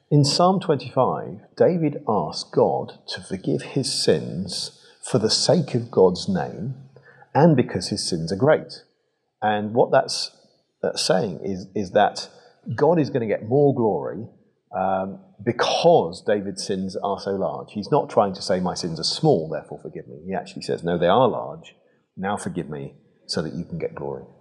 In Psalm 25, David asked God to forgive his sins for the sake of God's name and because his sins are great. And what that's saying is that God is going to get more glory because David's sins are so large. He's not trying to say my sins are small, therefore forgive me. He actually says, no, they are large. Now forgive me so that you can get glory.